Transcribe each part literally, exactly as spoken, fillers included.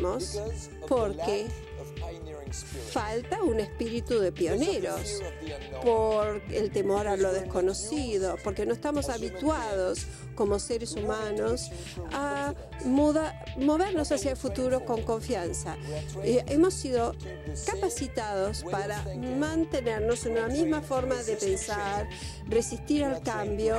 perdemos porque falta un espíritu de pioneros, por el temor a lo desconocido, porque no estamos habituados como seres humanos a muda, movernos hacia el futuro con confianza. Eh, hemos sido capacitados para mantenernos en una misma forma de pensar, resistir al cambio.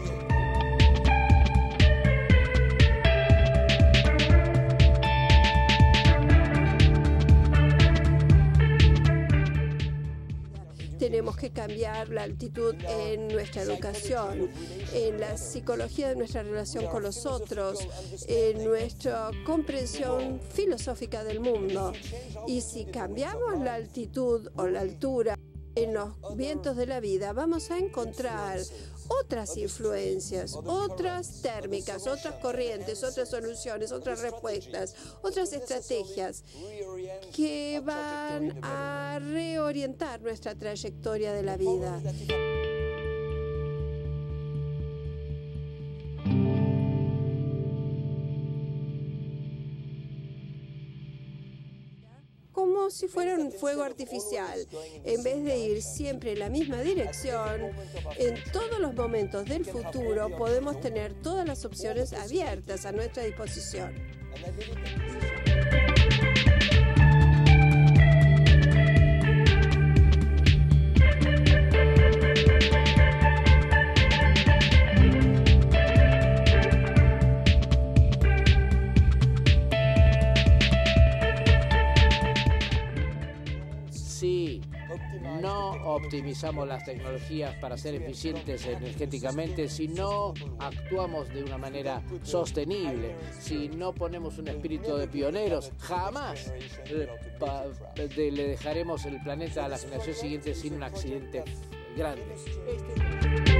Tenemos que cambiar la actitud en nuestra educación, en la psicología de nuestra relación con los otros, en nuestra comprensión filosófica del mundo. Y si cambiamos la altitud o la altura en los vientos de la vida, vamos a encontrar otras influencias, otras térmicas, otras corrientes, otras soluciones, otras respuestas, otras estrategias que van a reorientar nuestra trayectoria de la vida. Como si fuera un fuego artificial. En vez de ir siempre en la misma dirección, en todos los momentos del futuro podemos tener todas las opciones abiertas a nuestra disposición. Si no optimizamos las tecnologías para ser eficientes energéticamente, si no actuamos de una manera sostenible, si no ponemos un espíritu de pioneros, jamás le dejaremos el planeta a la generación siguiente sin un accidente grande.